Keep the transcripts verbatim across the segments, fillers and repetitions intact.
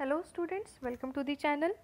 Hello students, welcome to the channel.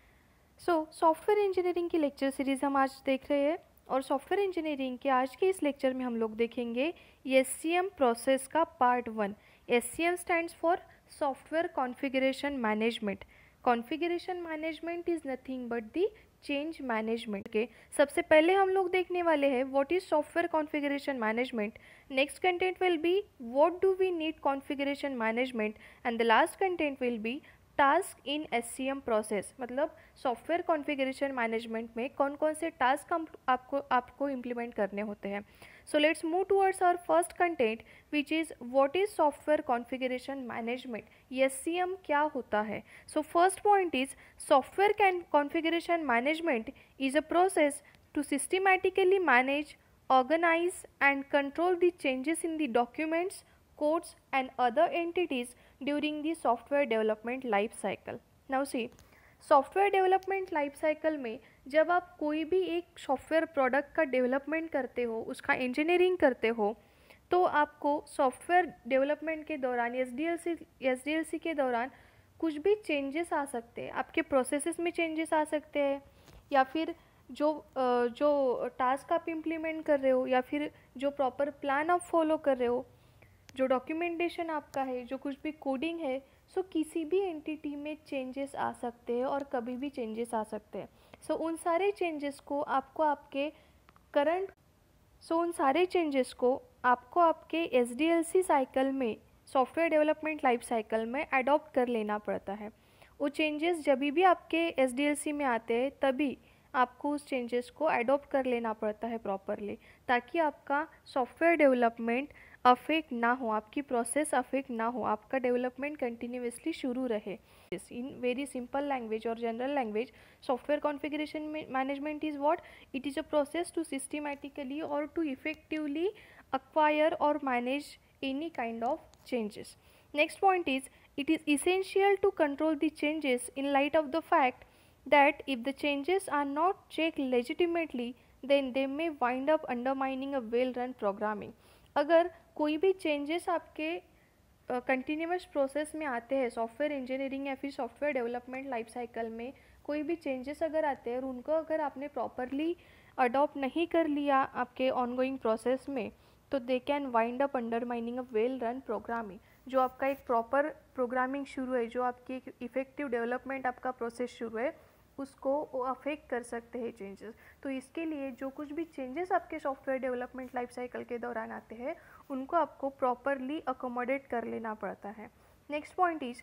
So software engineering की lecture series हम आज देख रहे हैं और सॉफ्टवेयर इंजीनियरिंग के आज के इस लेक्चर में हम लोग देखेंगे एस सी एम प्रोसेस का part one. S C M stands for software configuration management. Configuration management is nothing but the change management के सबसे पहले हम लोग देखने वाले हैं what is software configuration management. Next content will be what do we need configuration management and the last content will be task in S C M process. मतलब software configuration management में कौन कौन से टास्क आपको आपको implement करने होते हैं। So let's move towards our first content which is what is software configuration management. S C M क्या होता है। So first point is software can configuration management is a process to systematically manage, organize and control the changes in the documents, codes and other entities during the software development life cycle. Now see, software development life cycle में जब आप कोई भी एक software product का development करते हो, उसका इंजीनियरिंग करते हो, तो आपको सॉफ्टवेयर डेवलपमेंट के दौरान S D L C S D L C के दौरान कुछ भी चेंजेस आ सकते हैं। आपके प्रोसेसेस में चेंजेस आ सकते हैं, या फिर जो जो टास्क आप इम्प्लीमेंट कर रहे हो, या फिर जो प्रॉपर प्लान आप फॉलो कर रहे हो, जो डॉक्यूमेंटेशन आपका है, जो कुछ भी कोडिंग है, सो किसी भी एंटिटी में चेंजेस आ सकते हैं और कभी भी चेंजेस आ सकते हैं। सो उन सारे चेंजेस को आपको आपके करंट सो उन सारे चेंजेस को आपको आपके S D L C cycle में, सॉफ्टवेयर डेवलपमेंट लाइफ साइकिल में अडॉप्ट कर लेना पड़ता है। वो चेंजेस जब भी आपके एस डी एल सी में आते हैं तभी आपको उस चेंजेस को अडॉप्ट कर लेना पड़ता है प्रॉपरली, ताकि आपका सॉफ्टवेयर डेवलपमेंट अफेक्ट ना हो, आपकी प्रोसेस अफेक्ट ना हो, आपका डेवलपमेंट कंटिन्यूसली शुरू रहे। इन वेरी सिंपल लैंग्वेज और general language, software configuration management is what? It is a process to systematically और to effectively acquire or manage any kind of changes. Next point is, it is essential to control the changes in light of the fact that if the changes are not checked legitimately then they may wind up undermining a well run programming. अगर कोई भी changes आपके continuous uh, process में आते हैं, software engineering या फिर software development life cycle में कोई भी चेंजेस अगर आते हैं और उनको अगर आपने प्रॉपरली अडॉप्ट नहीं कर लिया आपके ऑनगोइंग प्रोसेस में, तो they can wind up undermining a well run programming. जो आपका एक प्रॉपर प्रोग्रामिंग शुरू है, जो आपकी एक इफेक्टिव डेवलपमेंट आपका प्रोसेस शुरू है, उसको अफेक्ट कर सकते हैं चेंजेस। तो इसके लिए जो कुछ भी चेंजेस आपके सॉफ्टवेयर डेवलपमेंट लाइफ साइकिल के दौरान आते हैं, उनको आपको प्रॉपरली अकोमोडेट कर लेना पड़ता है। Next point is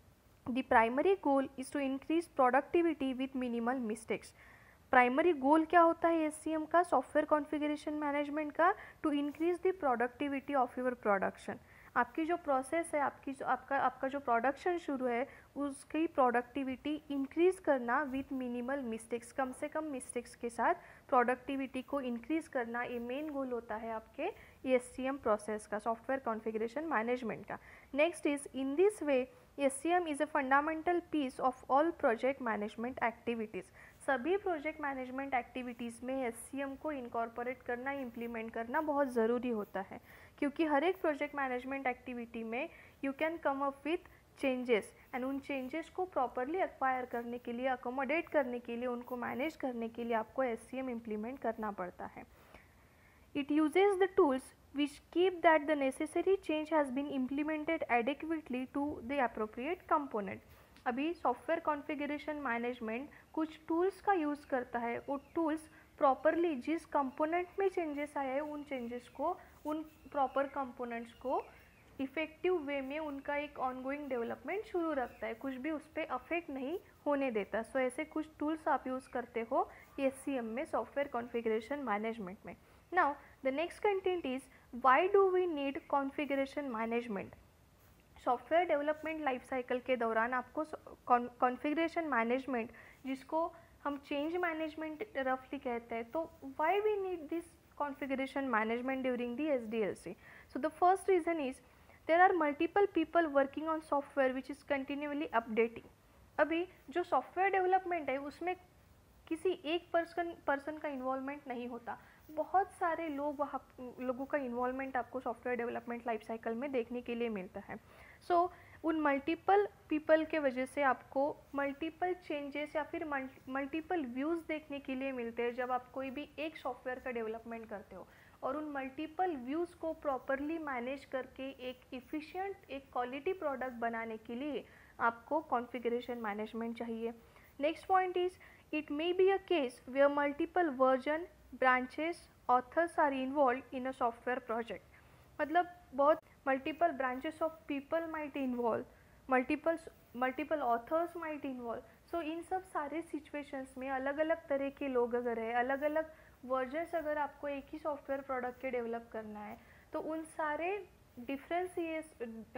the primary goal is to increase productivity with minimal mistakes. Primary goal क्या होता है एस सी एम का, सॉफ्टवेयर कॉन्फ़िगरेशन मैनेजमेंट का? To increase the productivity of your production. आपकी जो प्रोसेस है, आपकी जो आपका आपका जो प्रोडक्शन शुरू है, उसकी प्रोडक्टिविटी इंक्रीज करना विथ मिनिमल मिस्टेक्स, कम से कम मिस्टेक्स के साथ प्रोडक्टिविटी को इंक्रीज करना, ये मेन गोल होता है आपके एस सी एम प्रोसेस का, सॉफ्टवेयर कॉन्फ़िगरेशन मैनेजमेंट का। Next is, in this way S C M is a fundamental piece of all project management activities. सभी प्रोजेक्ट मैनेजमेंट एक्टिविटीज़ में एस सी एम को incorporate करना, implement करना बहुत ज़रूरी होता है, क्योंकि हर एक प्रोजेक्ट मैनेजमेंट एक्टिविटी में you can come up with changes and उन चेंजेस को प्रॉपरली एक्वायर करने के लिए, अकोमोडेट करने के लिए, उनको मैनेज करने के लिए आपको एस सी एम इम्प्लीमेंट करना पड़ता है। It uses the tools which keep that the necessary change has been implemented adequately to the appropriate component. अभी सॉफ्टवेयर कॉन्फ़िगरेशन मैनेजमेंट कुछ टूल्स का यूज़ करता है। वो टूल्स प्रॉपरली जिस कंपोनेंट में चेंजेस आए हैं, उन चेंजेस को, उन प्रॉपर कंपोनेंट्स को इफ़ेक्टिव वे में उनका एक ऑनगोइंग डेवलपमेंट शुरू रखता है, कुछ भी उस पर अफेक्ट नहीं होने देता। सो so, ऐसे कुछ टूल्स आप यूज़ करते हो एस सी एम में, सॉफ्टवेयर कॉन्फ़िगरेशन मैनेजमेंट में। Now the next content is, why do we need configuration management? Software development life cycle के दौरान आपको कॉन्फ़िगरेशन मैनेजमेंट, जिसको हम चेंज मैनेजमेंट रफली कहते हैं, तो why we need this configuration management during the S D L C? So the first reason is there are multiple people working on software which is continuously updating. अभी जो software development है उसमें किसी एक पर्सन पर्सन का involvement नहीं होता, बहुत सारे लोग वहाँ लोगों का इन्वॉल्वमेंट आपको सॉफ्टवेयर डेवलपमेंट लाइफ साइकिल में देखने के लिए मिलता है। सो so, उन मल्टीपल पीपल के वजह से आपको मल्टीपल चेंजेस या फिर मल्टीपल व्यूज़ देखने के लिए मिलते हैं जब आप कोई भी एक सॉफ्टवेयर का डेवलपमेंट करते हो। और उन मल्टीपल व्यूज़ को प्रॉपरली मैनेज करके एक इफ़िशियंट, एक क्वालिटी प्रोडक्ट बनाने के लिए आपको कॉन्फ़िगरेशन मैनेजमेंट चाहिए। Next point is it may be a case where multiple version, branches, authors are involve in a software project. मतलब बहुत multiple branches of people might involve, multiple multiple authors might involve. So इन सब सारे situations में अलग अलग तरह के लोग अगर है, अलग अलग वर्जन्स अगर आपको एक ही सॉफ्टवेयर प्रोडक्ट के डेवलप करना है, तो उन सारे डिफरेंसेस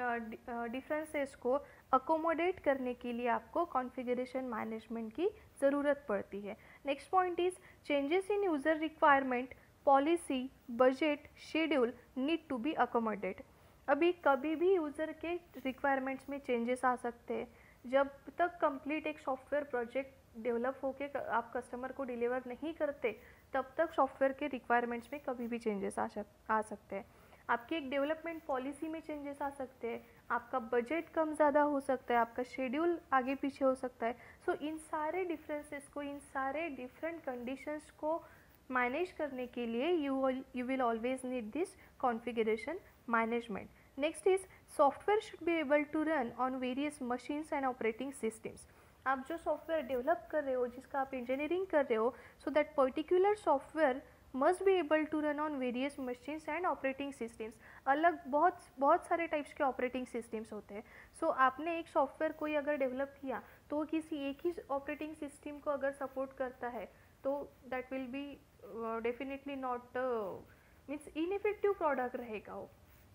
डिफरेंसेस को अकोमोडेट करने के लिए आपको कॉन्फ़िगरेशन मैनेजमेंट की ज़रूरत पड़ती है। Next point is changes in user requirement, policy, budget, schedule need to be accommodate. अभी कभी भी यूज़र के रिक्वायरमेंट्स में चेंजेस आ सकते हैं। जब तक कंप्लीट एक सॉफ्टवेयर प्रोजेक्ट डेवलप होके आप कस्टमर को डिलीवर नहीं करते, तब तक सॉफ्टवेयर के रिक्वायरमेंट्स में कभी भी चेंजेस आ सक आ सकते हैं। आपकी एक डेवलपमेंट पॉलिसी में चेंजेस आ सकते हैं, आपका बजट कम ज़्यादा हो सकता है, आपका शेड्यूल आगे पीछे हो सकता है। सो so, इन सारे डिफरेंसेस को, इन सारे डिफरेंट कंडीशंस को मैनेज करने के लिए you you will always need this configuration management. Next is software should be able to run on various machines and operating systems. आप जो सॉफ्टवेयर डेवलप कर रहे हो, जिसका आप इंजीनियरिंग कर रहे हो, so that particular software must be able to run on various machines and operating systems. अलग बहुत बहुत सारे टाइप्स के ऑपरेटिंग सिस्टम्स होते हैं। सो so, आपने एक सॉफ्टवेयर कोई अगर डेवलप किया तो वो किसी एक ही ऑपरेटिंग सिस्टम को अगर सपोर्ट करता है, तो that will be definitely not means ineffective product रहेगा वो।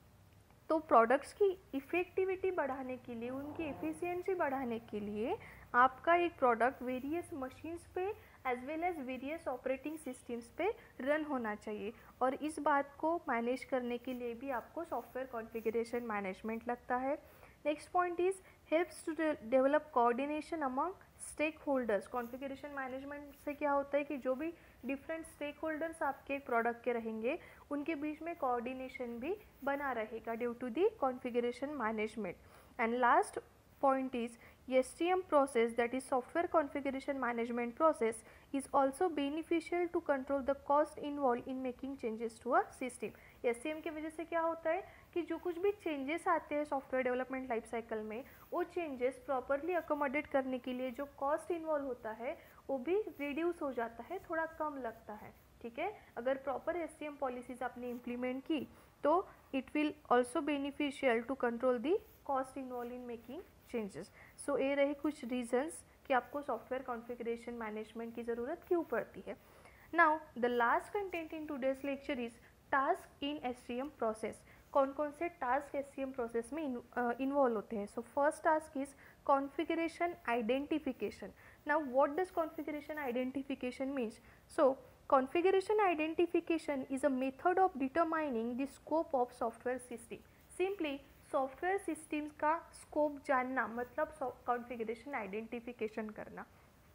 तो प्रोडक्ट्स की इफ़ेक्टिविटी बढ़ाने के लिए, उनकी एफिशिएंसी बढ़ाने के लिए आपका एक प्रोडक्ट वेरियस मशीन्स पे as well as various operating systems पे रन होना चाहिए। और इस बात को मैनेज करने के लिए भी आपको सॉफ्टवेयर कॉन्फ़िगरेशन मैनेजमेंट लगता है। Next point is helps to develop coordination among stakeholders. Configuration management से क्या होता है कि जो भी डिफरेंट स्टेक होल्डर्स आपके प्रोडक्ट के रहेंगे, उनके बीच में कोऑर्डिनेशन भी बना रहेगा due to the configuration management. And last point is S C M process, that is software configuration management process, is also beneficial to control the cost involved in making changes to a system। S C M की वजह से क्या होता है कि जो कुछ भी चेंजेस आते हैं सॉफ्टवेयर डेवलपमेंट लाइफ साइकिल में, वो चेंजेस प्रॉपरली अकोमोडेट करने के लिए जो कॉस्ट इन्वॉल्व होता है वो भी रिड्यूस हो जाता है, थोड़ा कम लगता है। ठीक है, अगर proper S C M policies आपने इम्प्लीमेंट की तो it will also beneficial to control the cost involve in making changes. So ये रहे कुछ रीजंस कि आपको सॉफ्टवेयर कॉन्फ़िगरेशन मैनेजमेंट की ज़रूरत क्यों पड़ती है। Now the last content in today's lecture is task in S C M process. कौन कौन से task S C M process में इन्वॉल्व होते हैं। So first task is configuration identification. Now what does configuration identification means. So configuration identification is a method of determining the scope of software system। simply software systems का scope जानना मतलब configuration identification करना।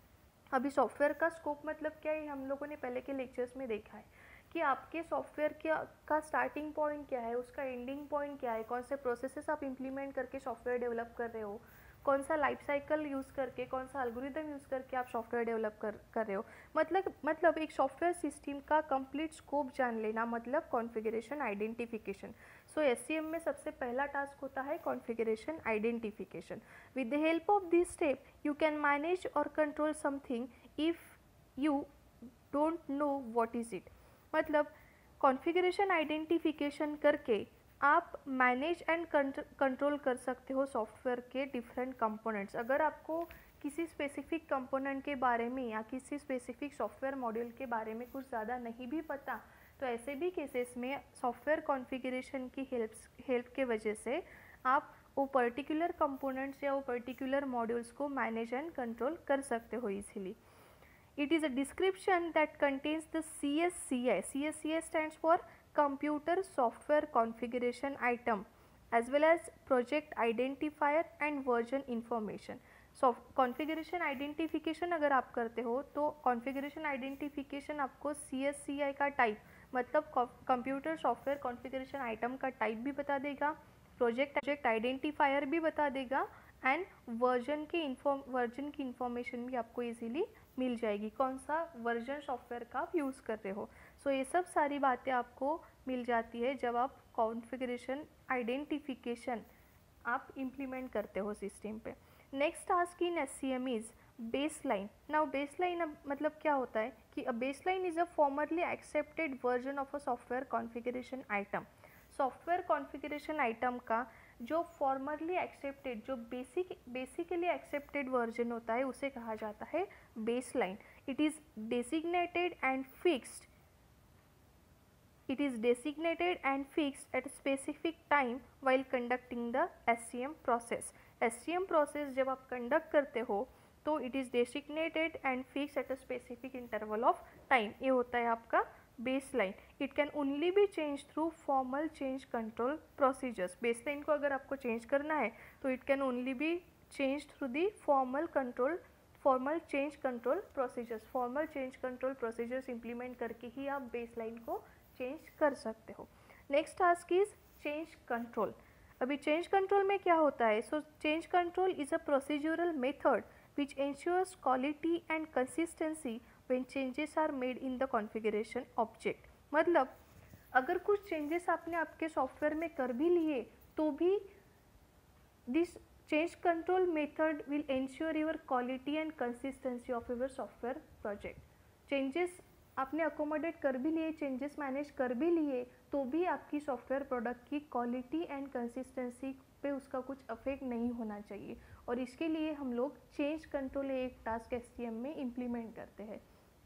अभी software का scope मतलब क्या है, हम लोगों ने पहले के लेक्चर्स में देखा है कि आपके सॉफ्टवेयर का का स्टार्टिंग पॉइंट क्या है, उसका एंडिंग पॉइंट क्या है, कौन से प्रोसेसेस आप इम्प्लीमेंट करके सॉफ्टवेयर डेवलप कर रहे हो, कौन सा लाइफ साइकिल यूज़ करके, कौन सा एल्गोरिदम यूज़ करके आप सॉफ्टवेयर डेवलप कर कर रहे हो। मतलब मतलब एक सॉफ्टवेयर सिस्टम का कंप्लीट स्कोप जान लेना मतलब configuration identification. So S C M में सबसे पहला टास्क होता है configuration identification. With the help of this step you can manage और control something if you don't know what is it. मतलब कॉन्फ़िगरेशन आइडेंटिफिकेशन करके आप मैनेज एंड कंट्रोल कर सकते हो सॉफ्टवेयर के डिफरेंट कंपोनेंट्स। अगर आपको किसी स्पेसिफिक कंपोनेंट के बारे में या किसी स्पेसिफिक सॉफ्टवेयर मॉड्यूल के बारे में कुछ ज़्यादा नहीं भी पता, तो ऐसे भी केसेस में सॉफ्टवेयर कॉन्फ़िगरेशन की हेल्प हेल्प के वजह से आप वो पर्टिकुलर कंपोनेंट्स या वो पर्टिकुलर मॉड्यूल्स को मैनेज एंड कंट्रोल कर सकते हो easily. It is a description that contains the C S C I. C S C I stands for Computer Software Configuration Item as well as Project Identifier and Version Information. So Configuration Identification अगर आप करते हो तो Configuration Identification आपको C S C I का type मतलब computer software configuration item का type भी बता देगा, प्रोजेक्ट प्रोजेक्ट आइडेंटिफायर भी बता देगा एंड वर्जन की इन्फॉर्म वर्जन की इंफॉर्मेशन भी आपको इजीली मिल जाएगी, कौन सा वर्जन सॉफ्टवेयर का आप यूज़ कर रहे हो। सो so, ये सब सारी बातें आपको मिल जाती है जब आप कॉन्फ़िगरेशन आइडेंटिफिकेशन आप इम्प्लीमेंट करते हो सिस्टम पे। Next task in S C M is baseline. Now baseline अब मतलब क्या होता है कि a baseline is a formally accepted version of a software configuration item. Software configuration item का जो फॉर्मरली एक्सेप्टेड, जो बेसिक बेसिकली एक्सेप्टेड वर्जन होता है उसे कहा जाता है baseline. It is designated and fixed It is designated and fixed at a specific time while conducting the S C M process. S C M process जब आप conduct करते हो तो it is designated and fixed at a specific interval of time. ये होता है आपका baseline. It can only be changed through formal change control procedures. Baseline को अगर आपको change करना है तो it can only be changed through the formal control formal change control procedures. Formal change control procedures implement करके ही आप baseline को change कर सकते हो। Next task is change control. अभी चेंज कंट्रोल में क्या होता है? So change control is a procedural method which ensures quality and consistency when changes are made in the configuration object. मतलब अगर कुछ चेंजेस आपने आपके सॉफ्टवेयर में कर भी लिए तो भी this change control method will ensure your quality and consistency of your software project. Changes आपने अकोमोडेट कर भी लिए, चेंजेस मैनेज कर भी लिए, तो भी आपकी सॉफ्टवेयर प्रोडक्ट की क्वालिटी एंड कंसिस्टेंसी पे उसका कुछ अफेक्ट नहीं होना चाहिए। और इसके लिए हम लोग चेंज कंट्रोल एक टास्क एस टी एम में इम्प्लीमेंट करते हैं।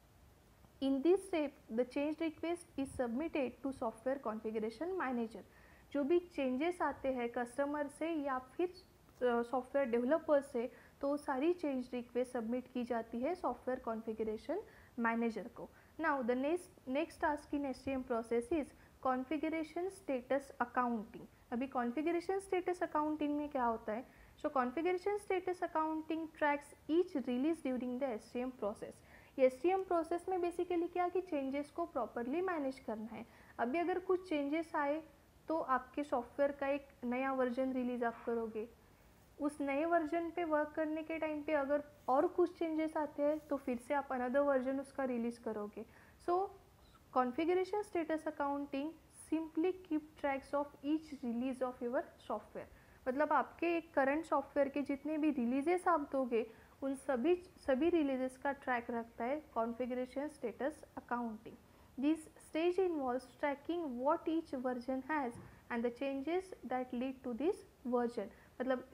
In this step the change request is submitted to software configuration manager. जो भी चेंजेस आते हैं कस्टमर से या फिर सॉफ्टवेयर डेवलपर से, तो सारी चेंज रिक्वेस्ट सबमिट की जाती है सॉफ्टवेयर कॉन्फ़िगरेशन मैनेजर को। Now the next next task in S C M process is configuration status accounting. अभी configuration status accounting में क्या होता है? So configuration status accounting tracks each release during the S C M process. ये S C M process में basically क्या कि changes को प्रॉपरली मैनेज करना है। अभी अगर कुछ चेंजेस आए तो आपके सॉफ्टवेयर का एक नया वर्जन रिलीज आप करोगे, उस नए वर्जन पे वर्क करने के टाइम पे अगर और कुछ चेंजेस आते हैं तो फिर से आप अनदर वर्जन उसका रिलीज़ करोगे। So configuration status accounting simply keep tracks of each release of your software. मतलब आपके एक करंट सॉफ्टवेयर के जितने भी रिलीजेस आप दोगे उन सभी सभी रिलीजेस का ट्रैक रखता है configuration status accounting. This stage involves tracking what each version has and the changes that lead to this version. मतलब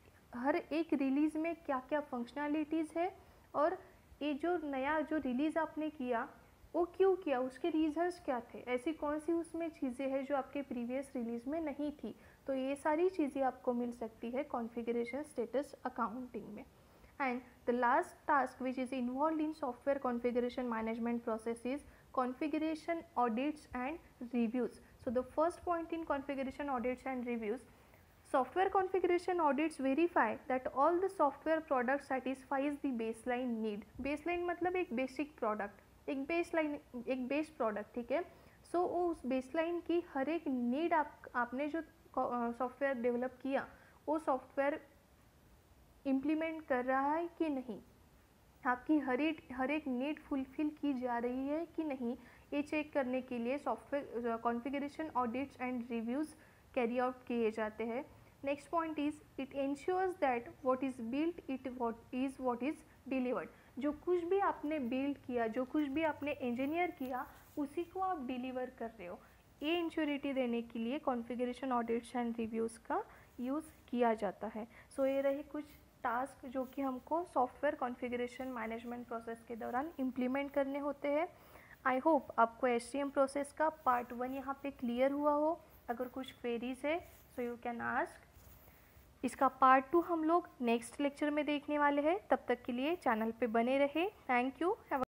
हर एक रिलीज़ में क्या क्या फंक्शनैलिटीज़ है और ये जो नया जो रिलीज़ आपने किया वो क्यों किया, उसके रीजंस क्या थे, ऐसी कौन सी उसमें चीज़ें हैं जो आपके प्रीवियस रिलीज़ में नहीं थी। तो ये सारी चीज़ें आपको मिल सकती है कॉन्फ़िगरेशन स्टेटस अकाउंटिंग में। And the last task which is involve in software configuration management process is configuration audits and reviews. So the first point in configuration audits and reviews, software configuration audits verify that all the software product satisfies the baseline need. baseline मतलब एक basic product, एक baseline एक base product, ठीक है। So so, उस baseline की हर एक need आप आपने जो सॉफ्टवेयर uh, डेवलप किया वो सॉफ्टवेयर इम्प्लीमेंट कर रहा है कि नहीं, आपकी हर एक हर एक नीड फुलफिल की जा रही है कि नहीं, ये चेक करने के लिए software configuration audits and reviews carry out किए जाते हैं। Next point is it ensures that what is built it what is what is delivered. जो कुछ भी आपने बिल्ड किया, जो कुछ भी आपने इंजीनियर किया, उसी को आप डिलीवर कर रहे हो। ये इंश्योरिटी देने के लिए कॉन्फ़िगरेशन ऑडिट्स एंड रिव्यूज़ का यूज़ किया जाता है। सो so, ये रहे कुछ टास्क जो कि हमको सॉफ्टवेयर कॉन्फ़िगरेशन मैनेजमेंट प्रोसेस के दौरान इम्प्लीमेंट करने होते हैं। आई होप आपको एस टी एम प्रोसेस का पार्ट वन यहाँ पे क्लियर हुआ हो। अगर कुछ क्वेरीज है सो यू कैन आस्क। इसका पार्ट टू हम लोग नेक्स्ट लेक्चर में देखने वाले हैं। तब तक के लिए चैनल पे बने रहे। Thank you.